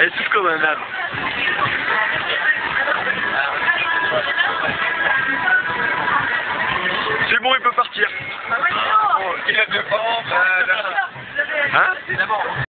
Elle est toute comme un âne. C'est bon, il peut partir. Il a 2 ans, Hein?